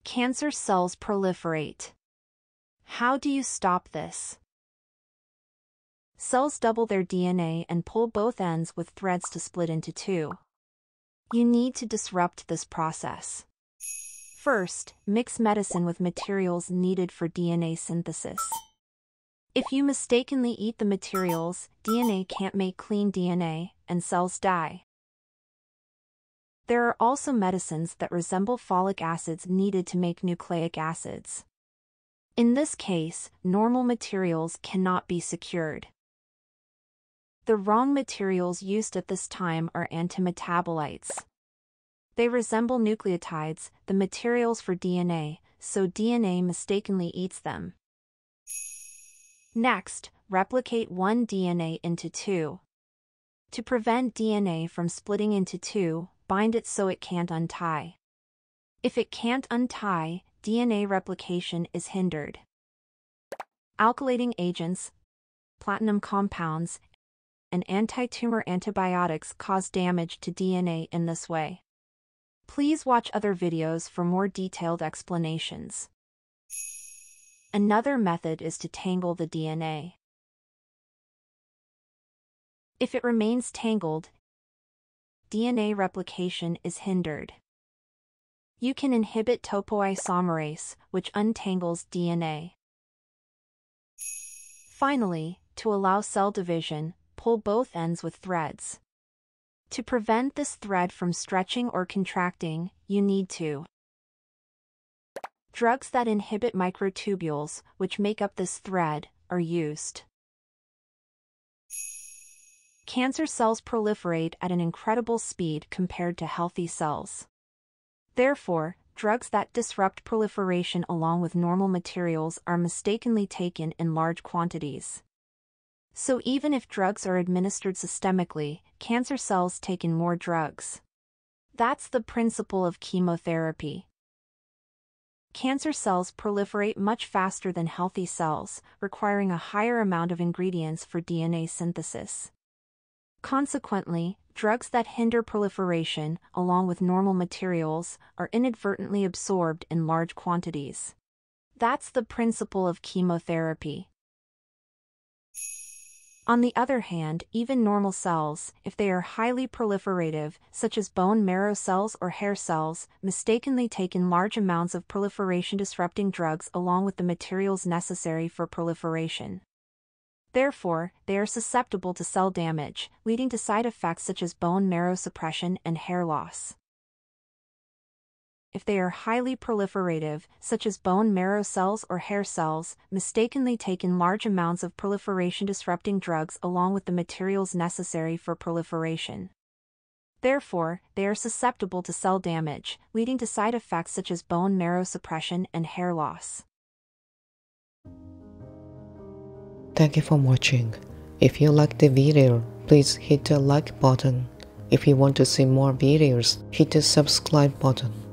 Cancer cells proliferate. How do you stop this? Cells double their DNA and pull both ends with threads to split into two. You need to disrupt this process. First, mix medicine with materials needed for DNA synthesis. If you mistakenly eat the materials, DNA can't make clean DNA, and cells die. There are also medicines that resemble folic acids needed to make nucleic acids. In this case, normal materials cannot be secured. The wrong materials used at this time are antimetabolites. They resemble nucleotides, the materials for DNA, so DNA mistakenly eats them. Next, replicate one DNA into two. To prevent DNA from splitting into two, bind it so it can't untie. If it can't untie, DNA replication is hindered. Alkylating agents, platinum compounds, and antitumor antibiotics cause damage to DNA in this way. Please watch other videos for more detailed explanations. Another method is to tangle the DNA. If it remains tangled, DNA replication is hindered. You can inhibit Topoisomerase, which untangles DNA. Finally, to allow cell division, pull both ends with threads. To prevent this thread from stretching or contracting, you need to. Drugs that inhibit microtubules, which make up this thread, are used. Cancer cells proliferate at an incredible speed compared to healthy cells. Therefore, drugs that disrupt proliferation along with normal materials are mistakenly taken in large quantities. So even if drugs are administered systemically, cancer cells take in more drugs. That's the principle of chemotherapy. Cancer cells proliferate much faster than healthy cells, requiring a higher amount of ingredients for DNA synthesis. Consequently, drugs that hinder proliferation, along with normal materials, are inadvertently absorbed in large quantities. That's the principle of chemotherapy. On the other hand, even normal cells, if they are highly proliferative, such as bone marrow cells or hair cells, mistakenly take in large amounts of proliferation-disrupting drugs along with the materials necessary for proliferation. Therefore, they are susceptible to cell damage, leading to side effects such as bone marrow suppression and hair loss. If they are highly proliferative, such as bone marrow cells or hair cells, mistakenly take in large amounts of proliferation-disrupting drugs along with the materials necessary for proliferation. Therefore, they are susceptible to cell damage, leading to side effects such as bone marrow suppression and hair loss. Thank you for watching. If you liked the video, please hit the like button. If you want to see more videos, hit the subscribe button.